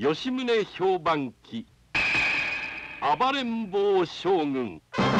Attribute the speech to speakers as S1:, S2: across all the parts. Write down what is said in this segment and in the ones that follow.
S1: 吉宗評判記暴れん坊将軍。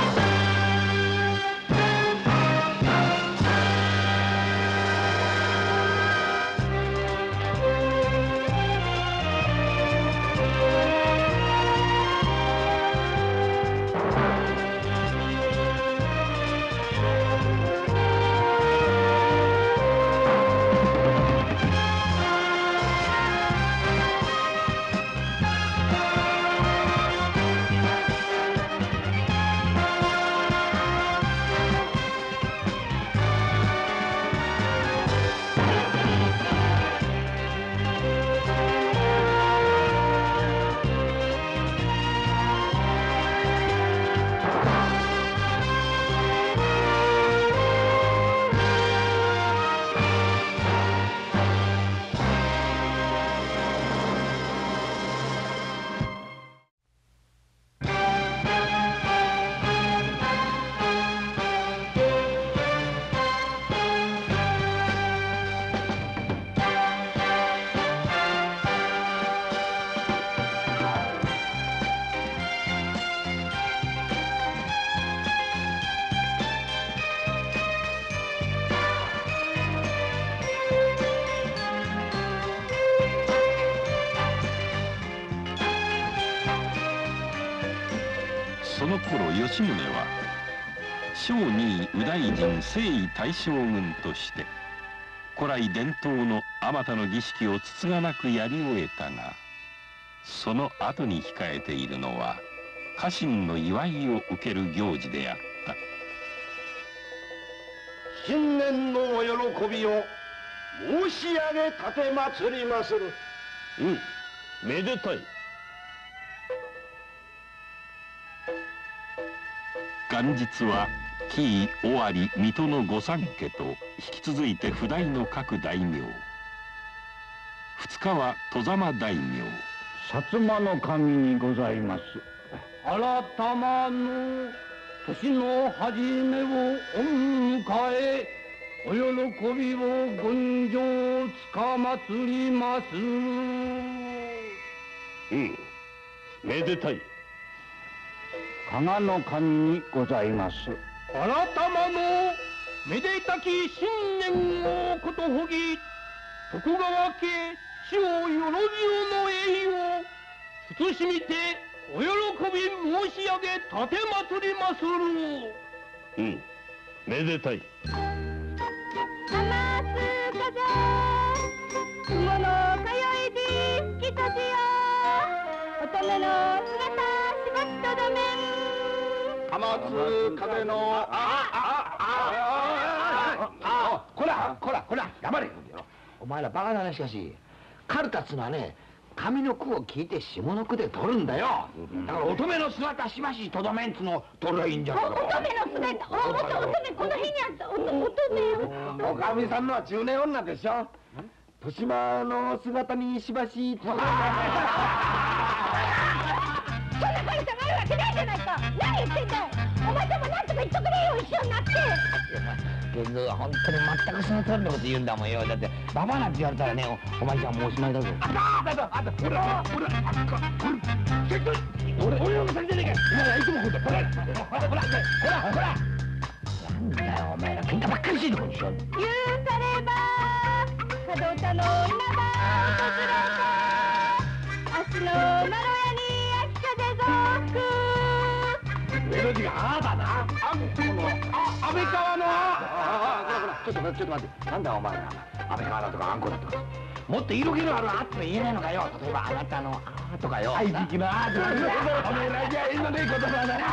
S2: その頃吉宗は正二位右大臣征夷大将軍として古来伝統のあまたの儀式をつつがなくやり終えたが、その後に控えているのは家臣の祝いを受ける行事であった。
S3: 新年のお喜びを申し上げ奉りまする。
S1: めでたい。
S2: 元日は紀伊尾張水戸の御三家と引き続いて譜代の各大名、2日は外様大名、
S4: 薩摩の神にございます。
S5: 改まの年の初めをお迎え、お喜びを言上つかまつります。
S1: めでたい。
S4: 加賀の神にございます。
S5: 改まのめでたき新年をことほぎ、徳川家死をよろびおの栄誉慎みてお喜び申し上げ奉りまする。
S1: めでたい。
S6: 浜津風雲の通いできとじよ、乙女の姿しばしとどめん。
S3: 浜津風の
S7: こら黙れ。お前らバカだね。しかしカルタっつうのはね、上の句を聞いて下の句で取るんだよ。だから乙女の姿しばしとどめんつの取ればいいんじゃないか。
S6: 乙女の姿、乙女この日にあった乙女よ。
S3: おかみさんのは中年女でしょ。豊島の姿にしばし
S6: そんな彼氏があるわけないじゃないか。何言ってんだよ。お前さんもなんとか言っとくれよ、一緒になって。
S7: けど本当に全くその通りのこと言うんだもんよ。だってババアなんて言われたらね、お前じゃもうおしまいだぞ。
S3: 俺の先じゃねえか。お前はいつもほんとほら
S7: なんだよお前ら、喧嘩ばっかりしてることでしょ。
S6: 許されば門田の稲葉訪れた、足のまろやに秋風ぞ吹く。
S3: メロディーがだな。安倍川の
S7: ちょっと待って。なんだお前ら、安倍川だとかあんこだとか、もっと色気のあるあって言えないのかよ。例えばあなたのあとかよ。
S3: 愛匹のあとか。おめえらじゃいいのね、言葉だな。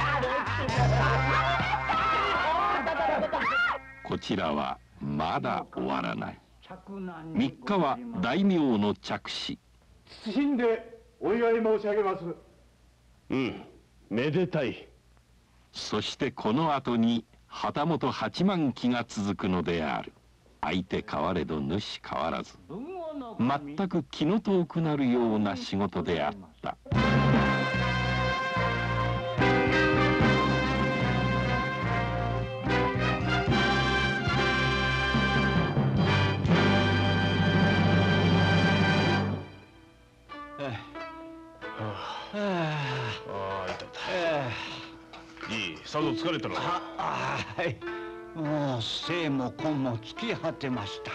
S2: こちらはまだ終わらない。3日は大名の着手。
S3: 謹んでお祝い申し上げます。
S1: めでたい。
S2: そしてこの後に旗本8万騎が続くのである。相手変われど主変わらず、全く気の遠くなるような仕事であった。
S8: あ、痛い痛い。いい、さぞ疲れたのか。
S4: はい。もう生も根も尽き果てました。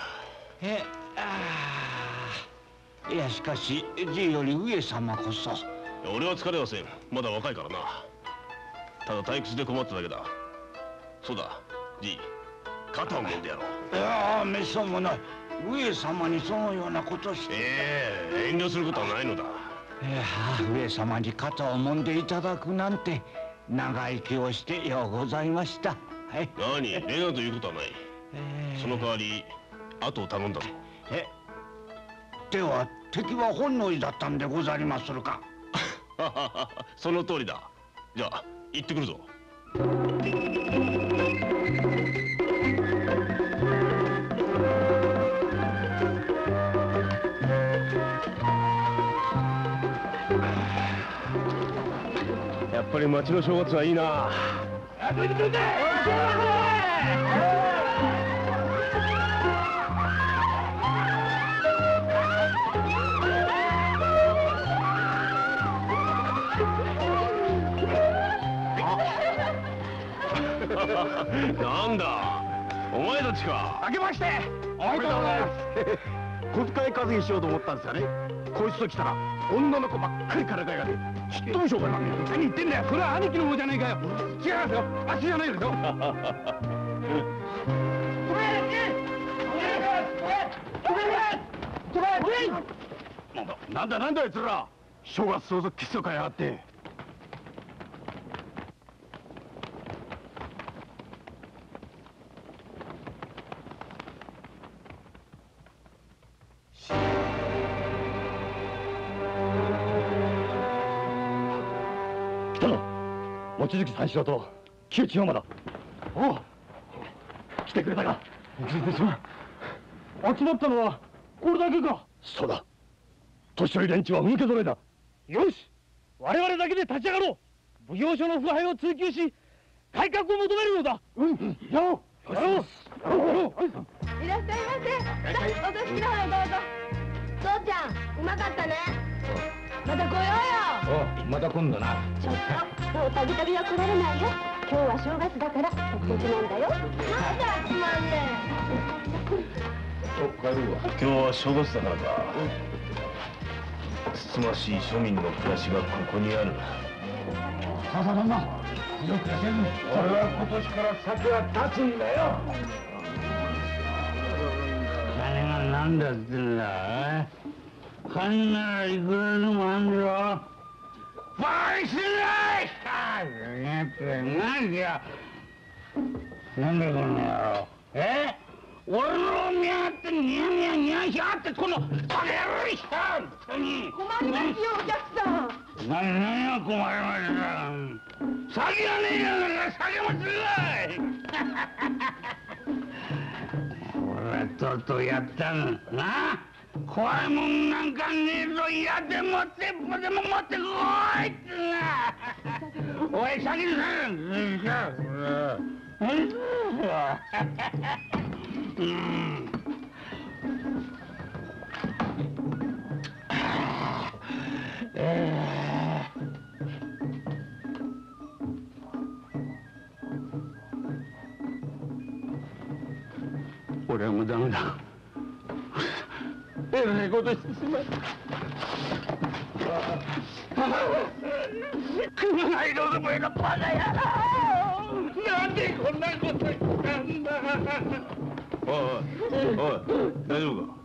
S4: いや、しかしじいより上様こそ。
S8: 俺は疲れはせん。まだ若いからな。ただ退屈で困っただけだ。そうだ、じい、肩を揉んでやろう。
S4: いや、めっそうもない。上様にそのようなことして。
S8: 遠慮することはないのだ。
S4: 上様に肩を揉んでいただくなんて長生きをしてようございました。はい。
S8: 何、礼なということはない。その代わり後を頼んだぞ。
S4: では敵は本能寺だったんでござりまするか。
S8: その通りだ。じゃあ行ってくるぞ。やっぱり町の正月はいいな。なんだ、お前たちか。
S3: 明けましておめでとうございます。小遣い稼ぎしようと思ったんですよね。こいつと来たら女の子ばっかりからかいがね、ちっとも商売なんねえ。何言ってんだよ。それは兄貴の方じゃないかよ。違いますよ、あっちじゃないですよ。なんだあいつら。正月早々キスを買いやがって。来たぞ、望月三四郎と木内山だ。おう、来てくれたか。すまん。集まったのはこれだけか。そうだ、年寄り連中は受け揃えだ。よし、我々だけで立ち上がろう。奉行所の腐敗を追及し改革を求めるのだ。やろうやろうやろう。
S6: いらっしゃいませ。さあ、お座敷の方へどうぞ。父ちゃん、うまかったね。また来ようよ。
S3: また今度な。
S6: ちょっと、もうたびたびは来られないよ。今日は正月だから特別なんだよ。なんで集まんね
S8: 帰るわ。今日は正月だからか。つつましい庶民の暮らしがここにある。
S3: さあさあ、旦那、よくやせる。俺は今年から先は立つんだよ。
S4: 金が何だってんだ。金ならいくらでもあんぞ。バカにすんな。なんだなんだこの野郎。俺の見やがってニヤニヤニヤしやがって、このバカ野郎にした。本当に
S6: 困りますよ、お客さん。
S4: 何が困りました。酒がねえんだから酒もつらい。俺はとうとうやったのな。怖いもんなんかねえぞ。嫌でも鉄砲でも持ってこいってな。おい、先にさ。俺はもうダメだ。えらいことしてしまった。熊が色どこへのバカ野郎。なんでこんなことしたんだ。
S8: おい、大丈夫か。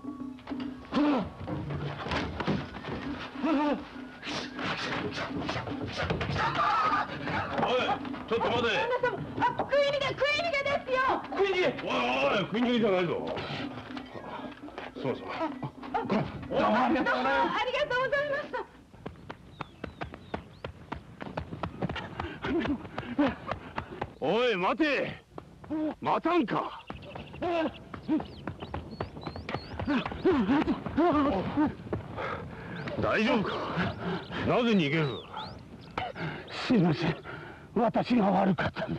S8: おい、ちょっと待て。
S6: 食い逃げですよ。
S8: 食い逃げ。おい、食い逃げじゃないぞ。そうそう。
S6: どうもありがとうございました。
S3: おい、待て。待たんか。大丈夫か。なぜ逃げる。
S4: すいません、私が悪かったんです。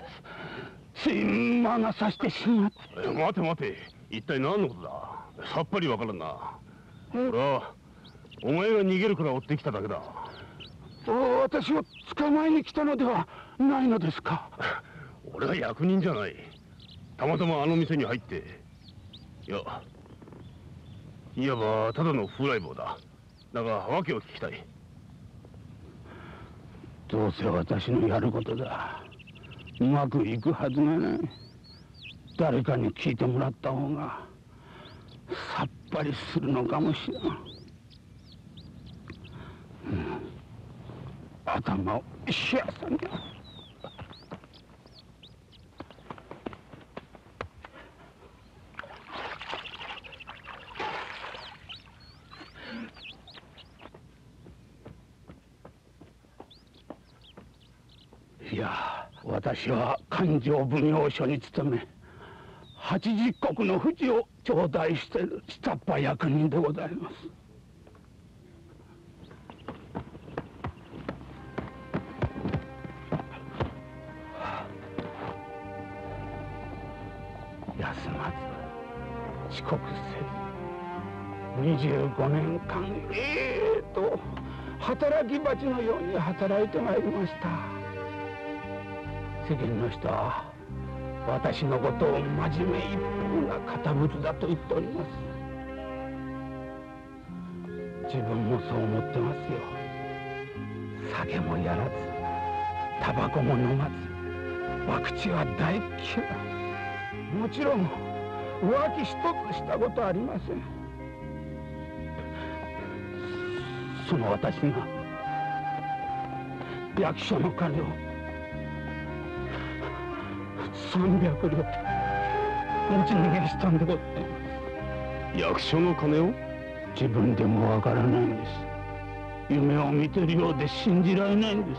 S4: 魔が差してしまって。
S8: 待て、一体何のことだ。さっぱりわからんな。俺はお前が逃げるから追ってきただけだ。
S4: 私を捕まえに来たのではないのですか？
S8: 俺は役人じゃない。たまたまあの店に入って。いわばただの風来坊だ。だが訳を聞きたい。
S4: どうせ私のやることだ。うまくいくはずがない。誰かに聞いてもらった方がさっぱりするのかもしれん。頭を冷やさにゃ。いや、私は勘定奉行所に勤め80石の富士を頂戴している下っ端役人でございます。休まず遅刻せず25年間働き蜂のように働いてまいりました。世間の人は私のことを真面目一方な堅物だと言っております。自分もそう思ってますよ。酒もやらずタバコも飲まず博打は大嫌い。もちろん浮気一つしたことありません。その私が役所の金を300両持ち逃げしたんでございます。
S8: 役所の金を？
S4: 自分でもわからないんです。夢を見てるようで信じられないんです。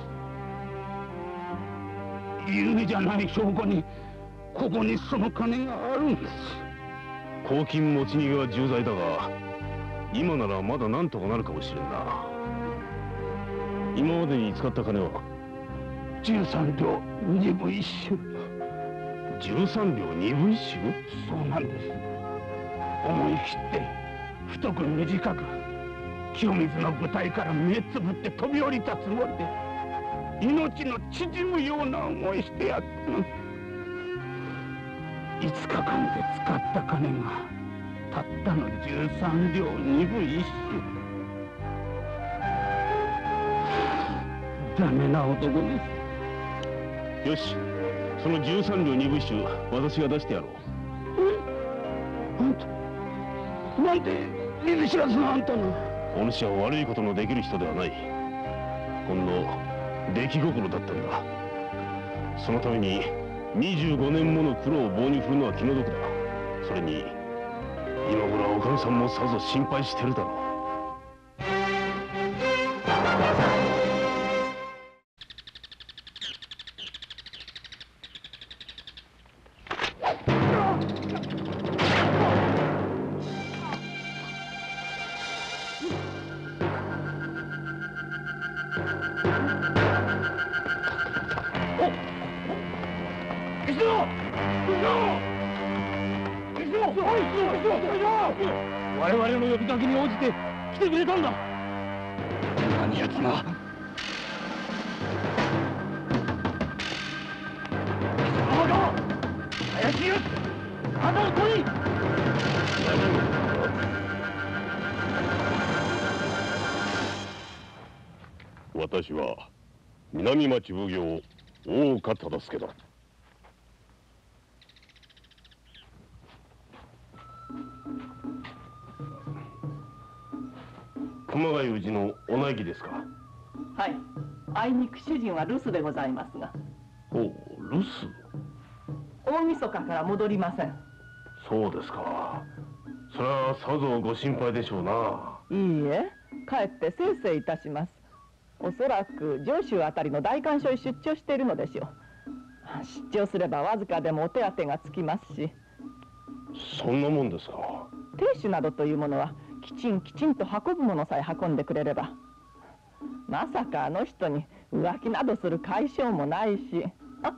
S4: 夢じゃない証拠にここにその金があるんです。
S8: 公金持ち逃げは重罪だが、今ならまだなんとかなるかもしれんな。今までに使った金は
S4: 13両2分1朱。
S8: 13両2分1朱？
S4: そうなんです。思い切って太く短く清水の舞台から目つぶって飛び降りたつもりで命の縮むような思いしてやったのに、5日間で使った金がたったの13両2分1朱。ダメな男です。
S8: よし、その13両2分1朱私が出してやろう。
S4: あんたなんで見ず知らずのあんたの。
S8: お主は悪いことのできる人ではない。ほんの出来心だったんだ。そのために25年もの苦労を棒に振るのは気の毒だ。それに今頃はおかみさんもさぞ心配してるだろう。
S5: 我々の呼びかけに応じて来てくれたんだ。
S4: 何やつが。
S5: 怪しいやつ、体を取り。
S8: 私は南町奉行大岡忠相だ。熊谷氏のお内儀ですか？
S9: はい。あいにく主人は留守でございますが。
S8: ほう、留守？
S9: 大晦日から戻りません。
S8: そうですか。それはさぞご心配でしょうな。
S9: いいえ、帰ってせいせいいたします。おそらく上州あたりの代官所へ出張しているのでしょう。出張すればわずかでもお手当がつきますし。
S8: そんなもんですか。
S9: 亭主などというものはきちんと運ぶものさえ運んでくれれば。まさかあの人に浮気などする解消もないし。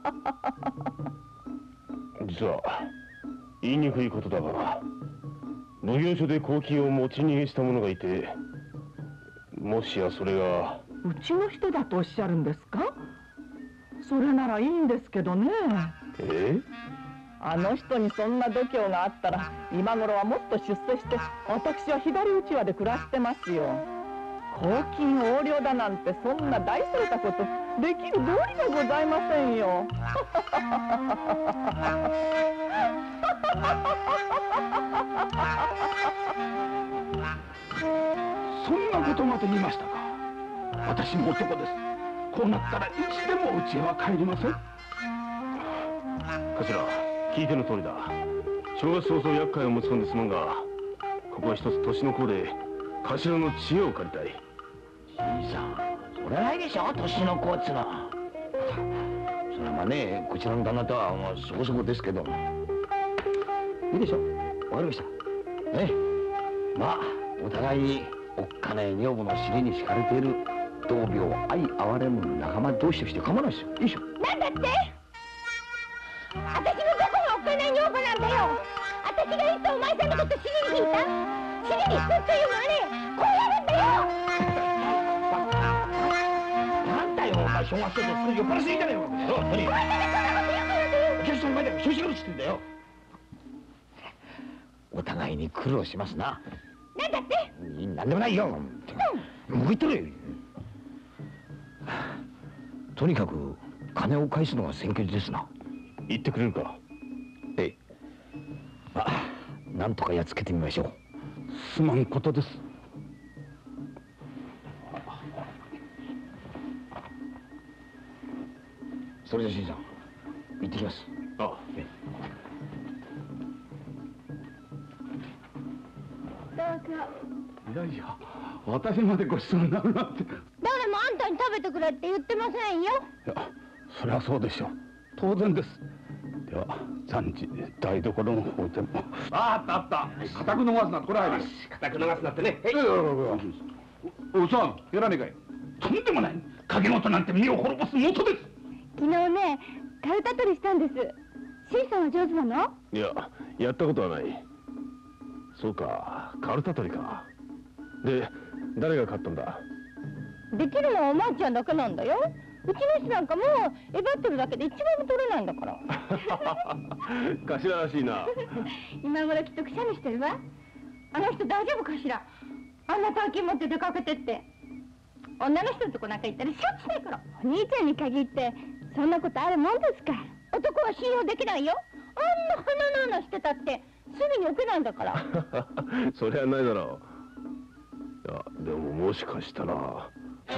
S8: 実は言いにくいことだが、奉行所で公金を持ち逃げした者がいて、もしやそれが。
S9: うちの人だとおっしゃるんですか？それならいいんですけどね。あの人にそんな度胸があったら今頃はもっと出世して、私は左うちわで暮らしてますよ。公金横領だなんて、そんな大それたことできる道理がございませんよ。
S4: そんなことまで言いましたか。私も男です。こうなったらいつでもうちへは帰りません。
S8: 頭、聞いての通りだ。正月早々厄介を持ち込んですまんが、ここは一つ年の功で頭の知恵を借りたい。
S7: じいさん、それはないでしょ、年の子っつうのは。それはまあね、こちらの旦那とはもうそこそこですけど。いいでしょ、わかりました。ね、まあお互いにおっかねえ女房の尻に敷かれている同病相哀れむ仲間同士として構わないですよ。いいでしょ。
S6: なんだって？私のどこがおっかない女房なんだよ。私がいつお前さんのこと尻に引いた？尻に引くっていうのはね、こうやるんだよ。
S7: なんだよ、お前正月と作り酔っ払いすぎじゃねえよ。何？お客さんの前で調子がるっつってんだよ。お互いに苦労しますな。
S6: なんだって？
S7: なんでもないよ。向いてるよ。とにかく金を返すのが先決ですな。
S8: 言ってくれるか？
S7: ええ。まあ、なんとかやっつけてみましょう。
S4: すまんことです。
S7: それじゃ新さん、行ってきます。
S8: ああ。
S6: どうぞ。
S4: いやいや、私までご馳走になるなんて。
S6: 誰もあんたに食べてくれって言ってませんよ。
S4: いや、そりゃそうでしょう。当然です。では暫時台所の方でも。
S5: あったあった。固く逃すなってこれ入る。固く逃すなってね。おさんやらねえかい。
S4: とんでもない。影の音なんて身を滅ぼす元です。
S6: 昨日ね、カルタ取りしたんです。シンさんは上手なの？
S8: いや、やったことはない。そうか、カルタ取りか。で、誰が勝ったんだ？
S6: できるのはおまんちゃんだけなんだよ。うちの人なんかもうえばってるだけで一番も取れないんだから。
S8: 頭らしいな。
S6: 今頃きっとくしゃみしてるわ。あの人大丈夫かしら？あんな大金持って出かけてって。女の人のとこなんか行ったらしょっちゅうないから。お兄ちゃんに限ってそんなことあるもんですか。男は信用できないよ。あんな鼻の穴してたってすぐに置けないんだから。
S8: そりゃないだろう。いや、でももしかしたら。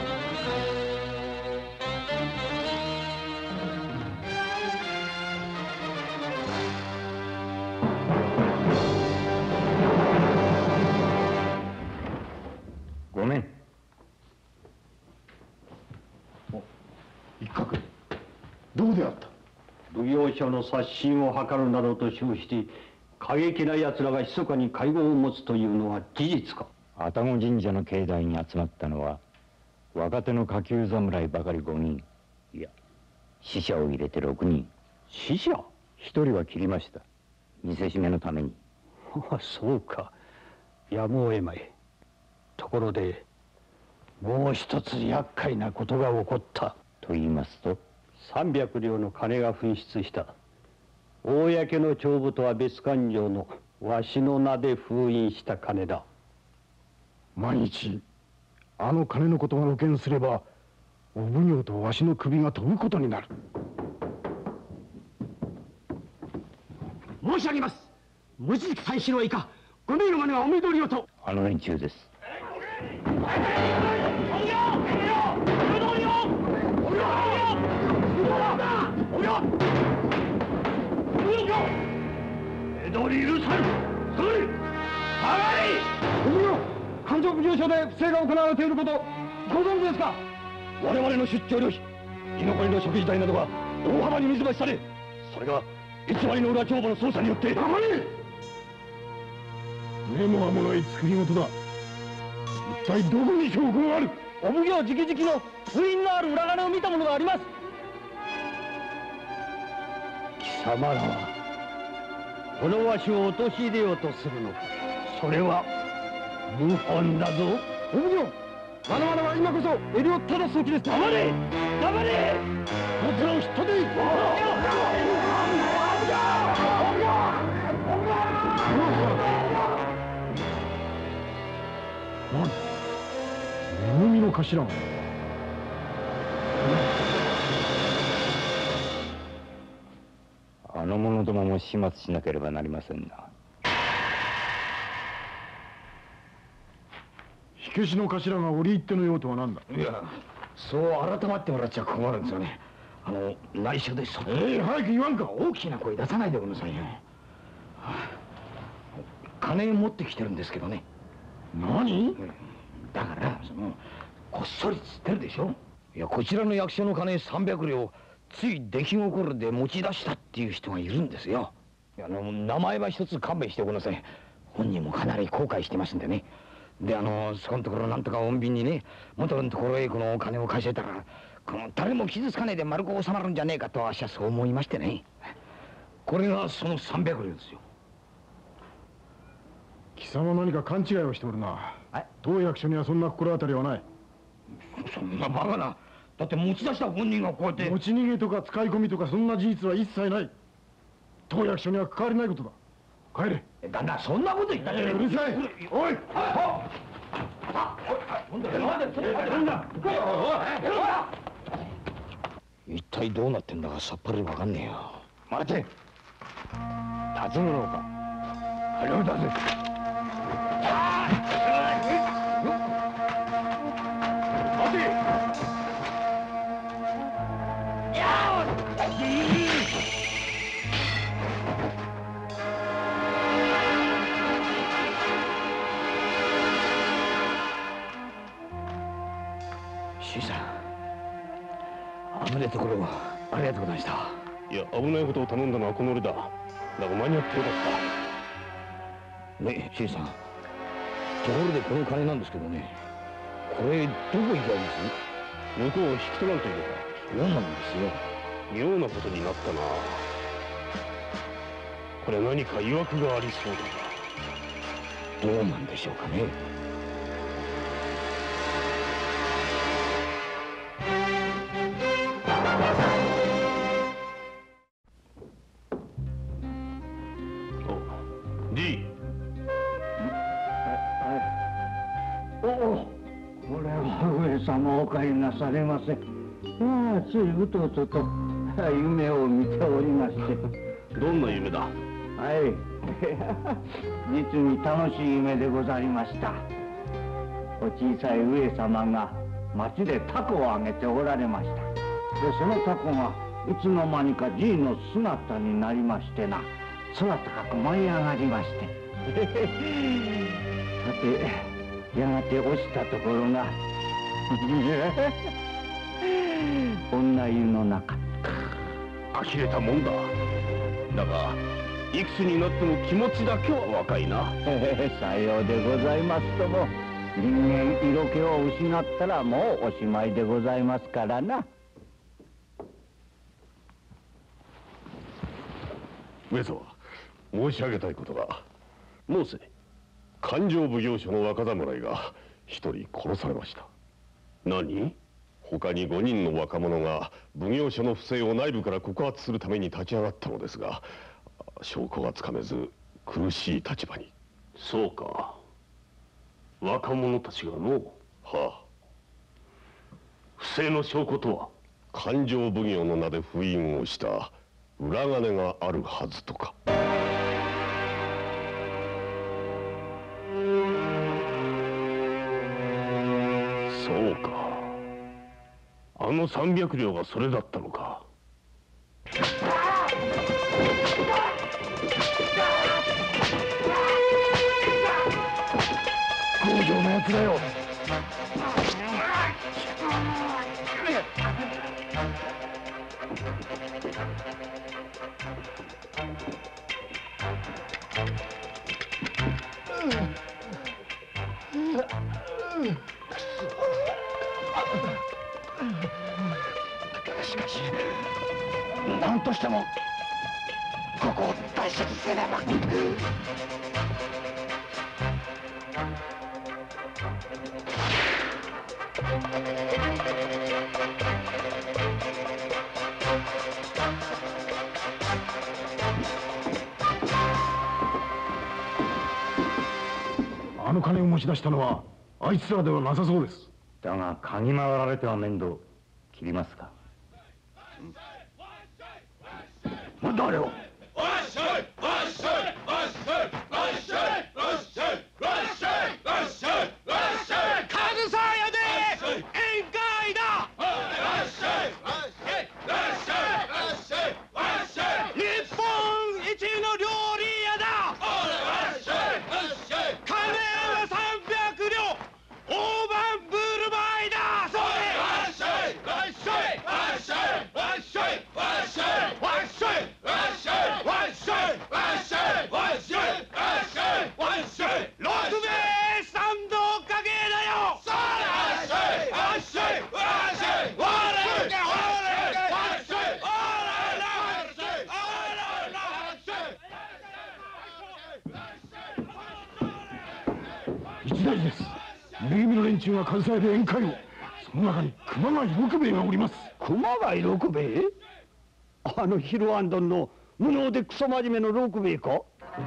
S7: ごめん。
S4: 一角どうであった？
S3: 奉行所の刷新を図るなどと称して過激な奴らが密かに会合を持つというのは事実か？
S10: 愛宕神社の境内に集まったのは若手の下級侍ばかり5人。いや、死者を入れて6人。
S3: 死者？
S10: 1人は切りました。見せしめのために。
S3: そうか、やむを得まい。ところでもう一つ厄介なことが起こった。
S10: と言いますと
S3: ？300両の金が紛失した。公の帳簿とは別勘定のわしの名で封印した金だ。
S4: 万一あの金のことが露見すればお奉行とわしの首が飛ぶことになる。
S5: 申し上げます。望月三四郎以下5名の者はお目通りをと。
S10: あの連中です。
S4: 江戸に許さぬ。それ下がれ。お奉行、勘定奉行所で不正が行われていることご存知ですか？我々の出張旅費、居残りの食事代などが大幅に水増しされ、それが偽りの裏帳簿の捜査によって。黙れ。目もあもない作り事だ。一体どこに証拠がある？
S5: お奉行直々の封印のある裏金を見たものがあります。
S3: 貴様らはこのわしを陥れようとするのか？それは謀反だぞ。
S4: お奉行、
S3: まだまだ今こそ襟を正す時です。黙れ黙れ、こちらを人でめ組の頭。
S10: あの者どもも始末しなければなりませんな。
S3: 火消しの頭が折り入っての用とは何だ。
S7: いや、そう改まってもらっちゃ困るんですよね。内緒です。
S3: 早く言わんか。
S7: 大きな声出さないでくださいよ。金持ってきてるんですけどね。
S3: 何？
S7: だからこっそりつってるでしょ。いや、こちらの役所の金300両つい出来心で持ち出したっていう人がいるんですよ。名前は一つ勘弁してください。本人もかなり後悔してますんでね。でそこのところなんとか穏便にね、元のところへこのお金を返せたら、誰も傷つかねえで丸く収まるんじゃねえかと私はそう思いましてね。これがその300両ですよ。
S3: 貴様何か勘違いをしておるな。当役所にはそんな心当たりはない。
S7: そんなバカな。だって持ち出した本人がこうやって。
S3: 持ち逃げとか使い込みとかそんな事実は一切ない。当役所には関わりないことだ。帰れ。
S7: 旦那、そんなこと言ったじゃねえ。
S3: うるさい。おい。
S7: 一体どうなってんだかさっぱりわかんねえよ。
S3: 待て。
S7: 尋ねろうか。
S3: あれを出せ。待て。
S7: 新さん、危ねえところありがとうございました。
S8: いや、危ないことを頼んだのはこの俺だ。だが間に合ってよかった。
S7: ねえ、新さん、ところでこの金なんですけどね、これどこ行きゃいいです？
S8: 向こうを引き取らんというのか。
S7: そうなんですよ。
S8: 妙なことになったな。これ何か曰くがありそうだが。
S7: どうなんでしょうかね。
S8: D。
S4: おお、これは上様お帰りなされませ。ついうとうとと夢を見ておりまして。
S8: どんな夢だ？
S4: はい。実に楽しい夢でございました。お小さい上様が町でタコをあげておられました。で、そのタコがいつの間にかじいの姿になりましてな、空高く舞い上がりまして。さて、やがて落ちたところが女湯の中。
S8: 呆れたもんだ。だがいくつになっても気持ちだけは若いな。
S4: さようでございますとも、人間色気を失ったらもうおしまいでございますからな。
S8: 上様、申し上げたいことが。申せ。勘定奉行所の若侍が一人殺されました。何？他に5人の若者が奉行所の不正を内部から告発するために立ち上がったのですが、証拠がつかめず苦しい立場に。そうか、若者たちがの。はあ。不正の証拠とは？勘定奉行の名で封印をした裏金があるはずとか。そうか、あの300両がそれだったのか。
S3: 強情なやつだよ。
S7: しかし、何としてもここを大切にせねば。
S3: の金を持ち出したのはあいつらではなさそうです。
S10: だが嗅ぎ回られては面倒。切りますか。
S3: 誰を。一大事です。濡れ衣の連中が上総屋で宴会を。その中に熊谷六兵衛がおります。
S5: 熊谷六兵衛？あのヒルアンドンの無能でクソ真面目の六兵衛か？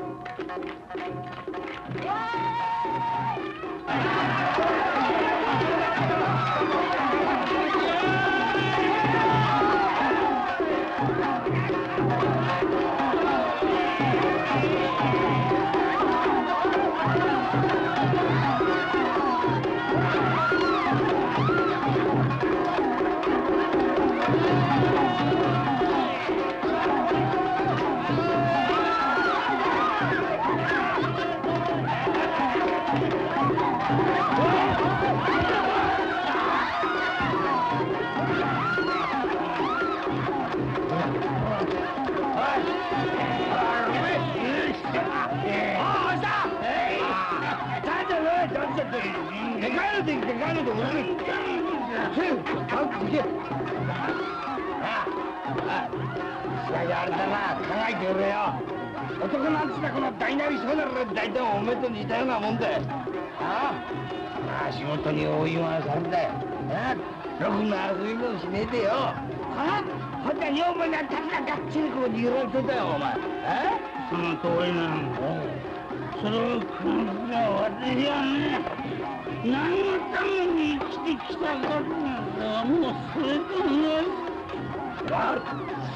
S5: あれだな、考えておれよ。男なんつったこの大なりそうなら大体おめえと似たようなもんだよ。まあ仕事に応援はされたよ。ろくな遊びもしねえでよ。ほんと女房にはただがっちりこう握られてたよ、お前。その通りなんだ。それを考えた私はね、何のために生きてきたかってもうそれとね。わかる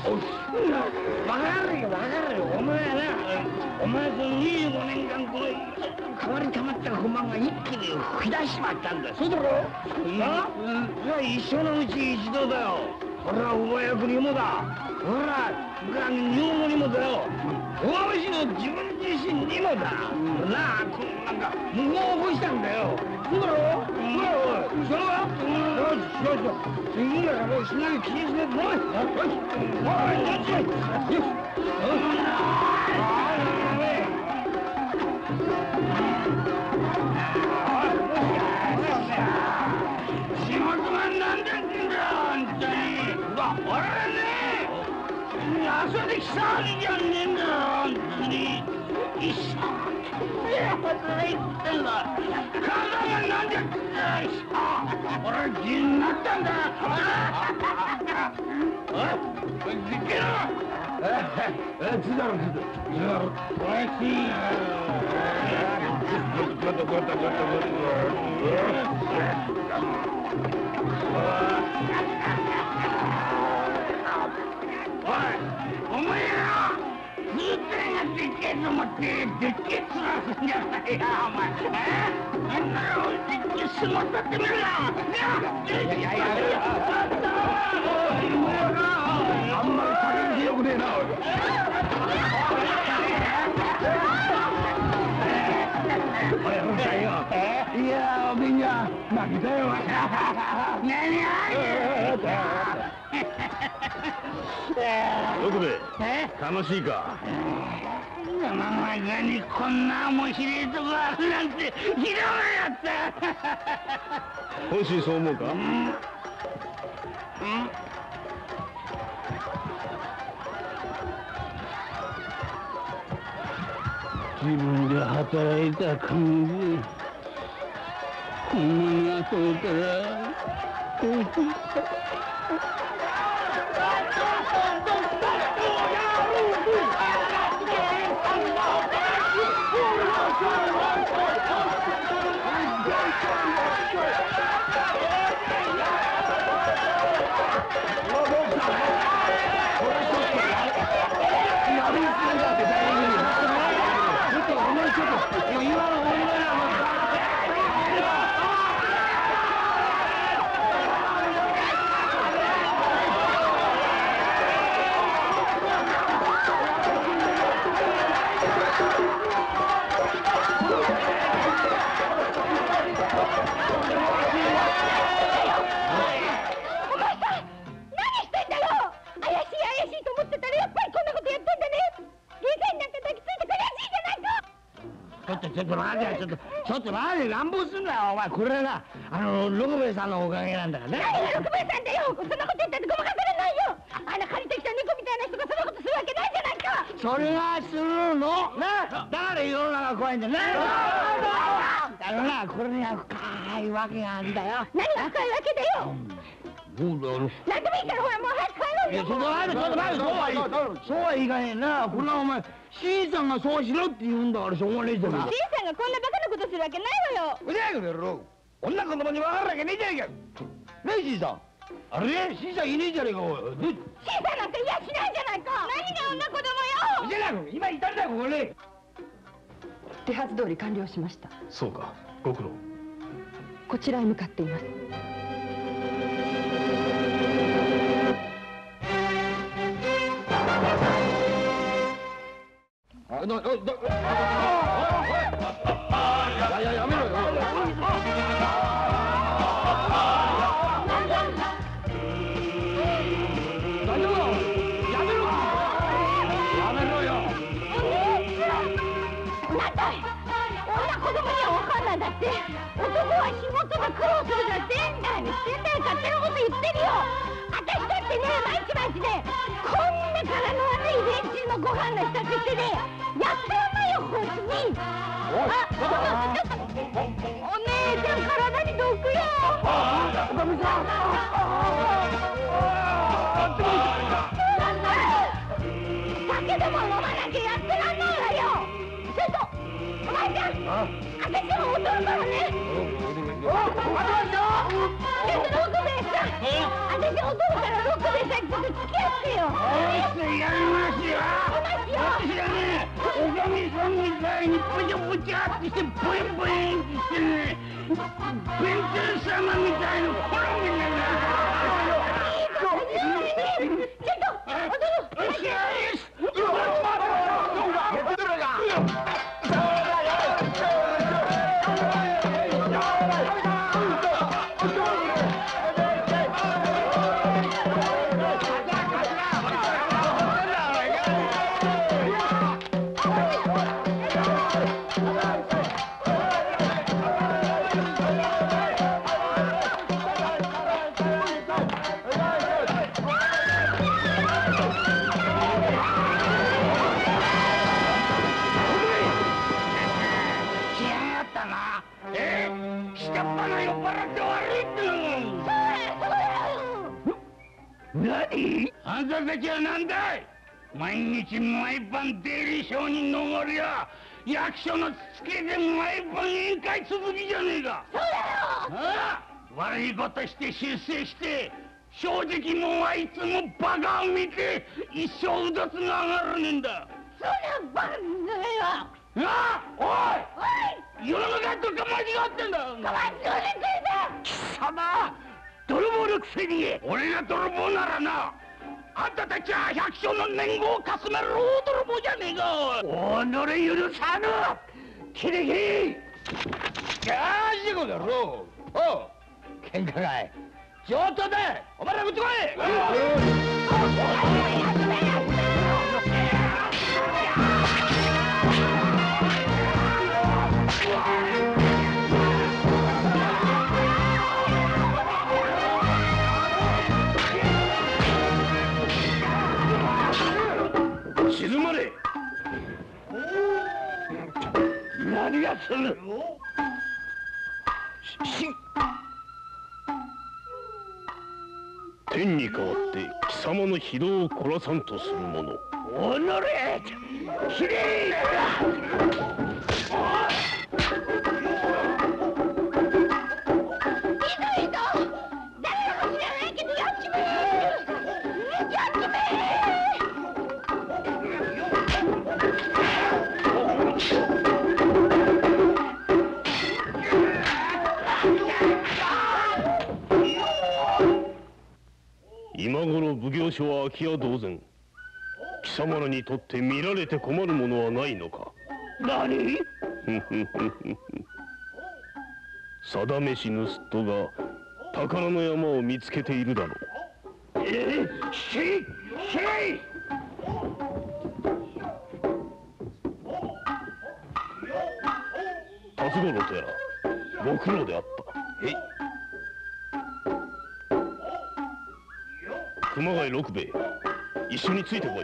S5: よ、お前はな、お前その25年間この変わりたまった不満が一気に吹き出しまったんだ。そうだろ？それは一生のうち一度だよ。それは上役にもだ。ほら、女房にもだよ。大主の自分自身にもだ。なあ、なんか無謀を起こしたんだよ。そうだろ？それは？よし。いいからもうしない気にしないで。おい、仕事がなんだってんだよ、あんたに。俺はね、遊んできたわけじゃねえんだよ、あんたに。一生働いてんだ。体がなんだってんだよ。俺は気になったんだ。出ろ。つだろ。おいしい。お前らずっとがでっけえと思ってでっけえつらすんじゃないよ、お前。あんなのでっけえ相撲取ってみろよ。あんまり叫んでよくねえな。いや、おめえは負けたよ。何
S8: 六兵衛、楽しいか？
S5: 世の中にこんな面白いとこあるなんてひどいやった。
S8: 本心そう思うか？
S5: 自分で働いた金でこんなに遊べたら
S4: ちょっと待て、ちょっと待て、乱暴すんなよ、お前。これな、六兵衛さんのおかげなんだからね。
S6: 何が六兵衛さんだよ。そんなこと言ったってごまかされないよ。あんな借りてきた猫みたいな人がそんなことするわけないじゃないか。
S4: それがするのな。だから世の中怖いんだよな。これには深いわけがあるんだよ。
S6: 何が深いわけだよ。何でもいいからほらもう早く帰ろうよ。
S4: ちょっと待って、そうはいかねえな。これはお前 C さんがそうしろって言うんだからしょうがねえじゃねえか。
S6: C さんがこんなバカなことするわけないわよ。
S4: うるさいことやろ。女子供に分かるわけねえじゃねえか。ねえ C さん、あれ C さんいねえじゃねえか。おい
S6: C さんなんかいやしないじゃないか。何が女子供よ。
S4: じゃなく今いたんだよここに。
S11: 手はず通り完了しました。
S8: そうか、ご苦労。
S11: こちらへ向かっています。
S4: やめろよ。大丈夫だ。やめろ。やめろよ。
S6: なんだい。女子供には分かんないんだって。男は仕事が苦労するだって。何言ってんだよ。勝手なこと言ってるよ。私だってね、毎日ね、こんな柄の悪い連中のご飯の支度してね、やってらんないよ、こいつに。お姉ちゃん、体に毒よ。おかみさん。酒でも飲まなきゃやってらんないわよ。それと、お前ちゃん、私も踊るからね。ちょっと六兵衛さん、私踊るから六兵衛さんちょっと付き合ってよ。
S4: やりますよ。私はね、おかみさんみたいにぽちゃぽちゃってしてブインブインってしてね、弁天様みたいな好みになる。
S6: ちょっと踊る。
S4: あんたたちは何だい。毎日毎晩出入り商人のおごりや役所のつけで毎晩委員会続きじゃねえか。
S6: そうだよ。
S4: ああ、悪いことして出世して正直もうはいつもバカを見て一生うだつが上がらねえんだ。
S6: そんなバカなよ。
S4: ああ、おい、世の中どっか間違ってんだ。
S6: かわいそうにくれた。
S4: 貴様、泥棒のくせに俺が泥棒ならな、あんたたちは百姓の年貢をかすめる大泥棒じゃねえか。己許さぬ。キリキリ。よしこだろう。おう、喧嘩かい。上等だ。お前ら打ってこい。静まれ。何がする。
S8: 天に代わって貴様の非道を凝らさんとする者。
S4: おのれ。きれい。
S8: 今頃奉行所は空き家同然。貴様らにとって見られて困るものはないのか。
S4: 何。
S8: 定めし盗人が宝の山を見つけているだろう。
S4: しい。
S8: 五郎とやらご苦労であった。熊谷六兵衛、一緒についてこい。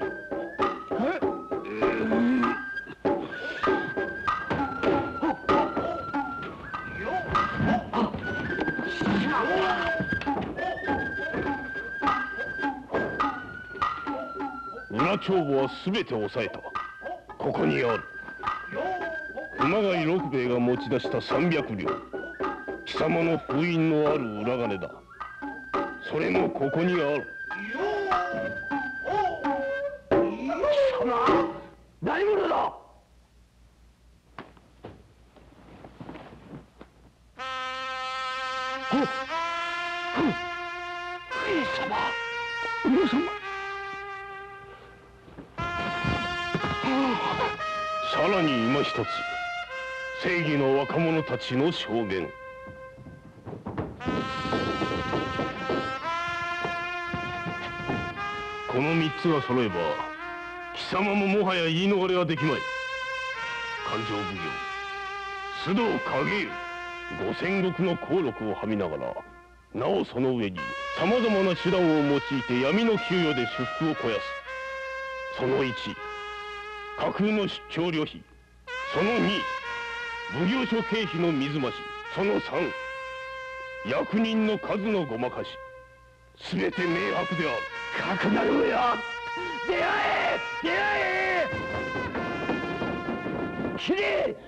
S8: 裏帳簿はすべて押さえた。ここにある。熊谷六兵衛が持ち出した300両、貴様の封印のある裏金だ。それもここにある。
S7: 貴様、何者だ。
S8: 上様。さらに今一つ、正義の若者たちの証言。この三つが揃えば、貴様ももはや言い逃れはできまい。勘定奉行、須藤景家、五千石の功力をはみながら、なおその上に様々な手段を用いて闇の給与で私腹を肥やす。その1、架空の出張旅費。その2、奉行所経費の水増し。その3、役人の数のごまかし。すべて明白である。
S7: かくなる上よ、出会え出会え。きれいきれい。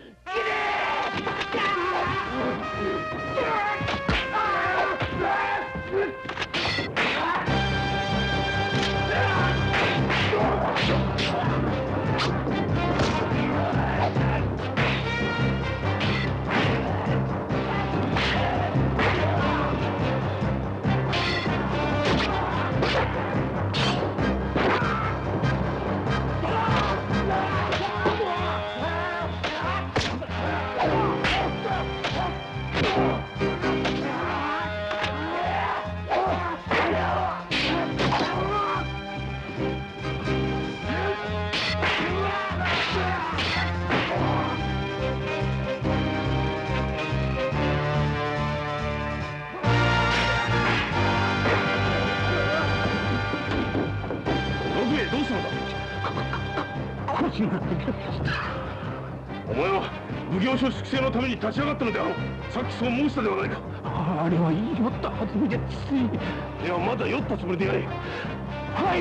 S8: お前は奉行所粛清のために立ち上がったのであろう。さっきそう申したではないか。
S5: あれは酔ったはずみでつい。
S8: いや、まだ酔ったつもりでやれ。はい。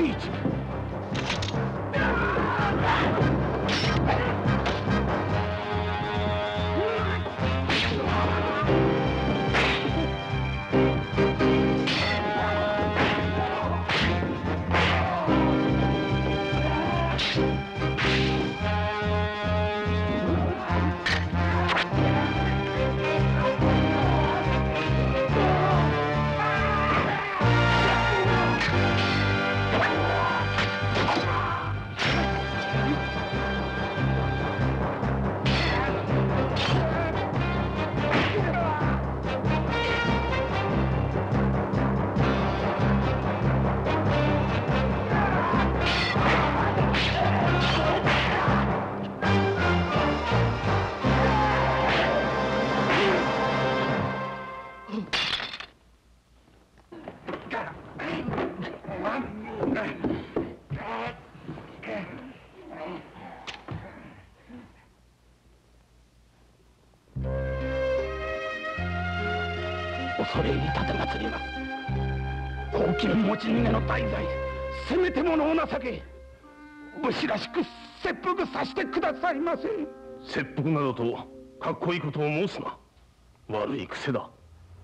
S5: 恐れ入り立てまつります。公金持ち逃げの大罪、せめてものお情け、武士らしく切腹させてくださいませ。
S8: 切腹などとかっこいいことを申すな。悪い癖だ。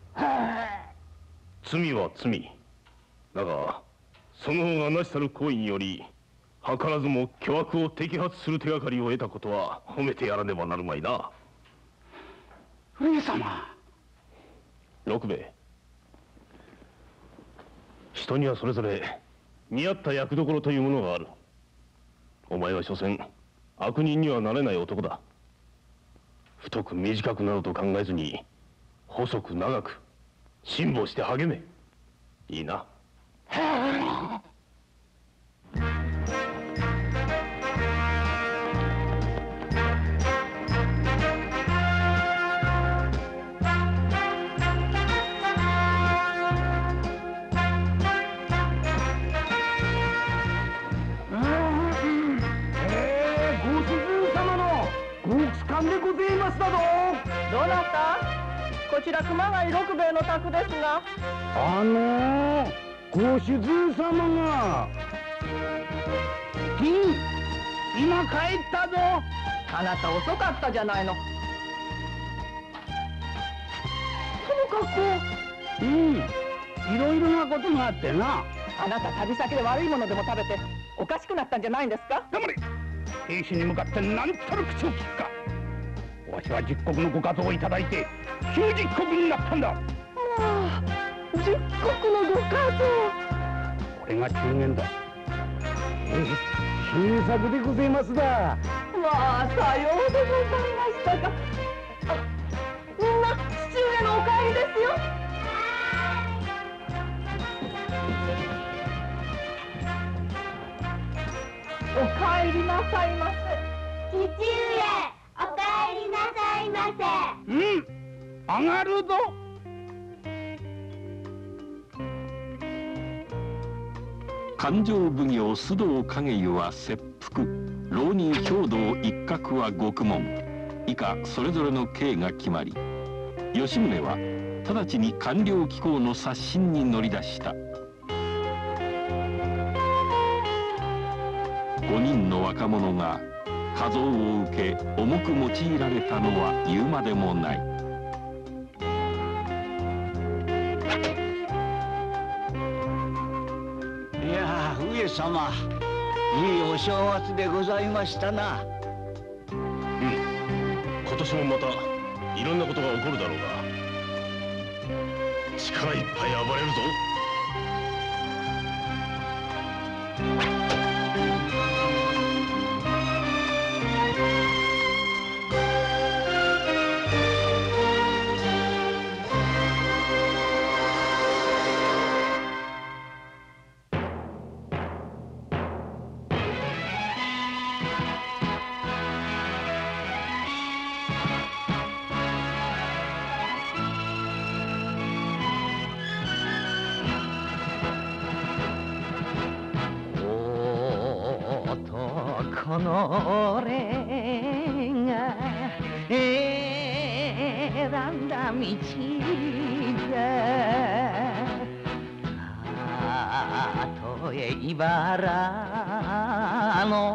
S8: 罪は罪だが、その方がなしさる行為により図らずも巨悪を摘発する手がかりを得たことは褒めてやらねばなるまいな。
S5: 上様。
S8: 六兵衛、人にはそれぞれ似合った役どころというものがある。お前は所詮悪人にはなれない男だ。太く短くなどと考えずに細く長く辛抱して励め。いいな。
S4: ますだぞ。
S9: どなた？こちら熊谷六兵衛の宅ですが。
S4: ご主人様が。金、今帰ったぞ。
S9: あなた遅かったじゃないの。その格好。
S4: いろいろなことがあってな。
S9: あなた旅先で悪いものでも食べておかしくなったんじゃないんですか？
S4: 黙れ。兵士に向かって何たる口を聞くか。わしは10石のご加増をいただいて90石になったんだ。
S9: もう10石のご加増。
S4: これが中元だ。新作でございますだ。
S9: まあさようでございましたか。みんな父上のお帰りですよ。お帰りなさいませ。
S6: 父上、お帰りなさいませ。
S4: 上がるぞ。
S2: 勘定奉行須藤景湯は切腹、浪人兵道一角は獄門、以下それぞれの刑が決まり、吉宗は直ちに官僚機構の刷新に乗り出した。5人の若者が加増を受け重く用いられたのは言うまでもない。
S12: いや上様、いいお正月でございましたな。
S8: 今年もまたいろんなことが起こるだろうが、力いっぱい暴れるぞ。
S12: この俺が選んだ道だ。たとえ茨の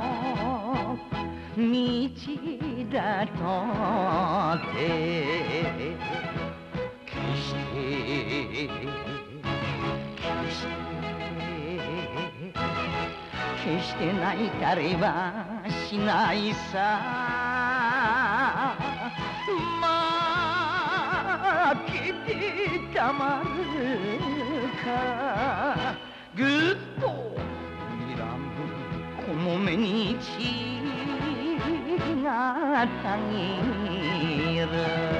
S12: 道だとて決して泣いたりはしないさ。負けてたまるか。ぐっと睨むこの目に血がたぎる。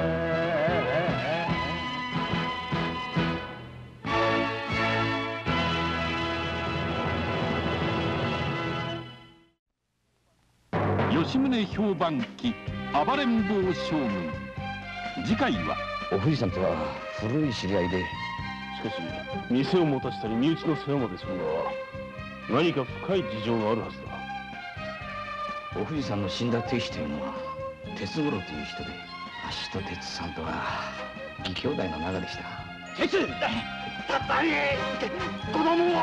S2: 吉宗評判記暴れん坊将軍。次回は
S7: お藤さんとは古い知り合いで。
S8: しかし店を持たしたり身内の世話までするのは何か深い事情があるはずだ。
S7: お藤さんの死んだ亭主というのは鉄五郎という人で、あっしと鉄さんとは義兄弟の仲でした。
S4: 鉄たったね子供を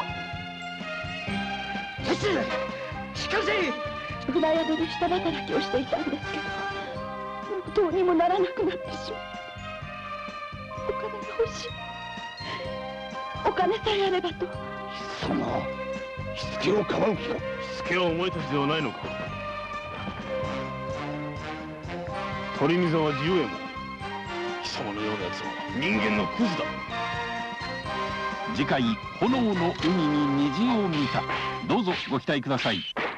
S4: 鉄しかし
S6: 船宿で下働きをしていたんですけど、もうどうにもならなくなってしまう。お金が欲しい。お金さえあればと。
S8: そのしつけをかばう気か。しつけはお前たちではないのか。鳥見沢自由也も貴様のようなやつは人間のクズだ。
S2: 次回炎の海に虹を見た。どうぞご期待ください。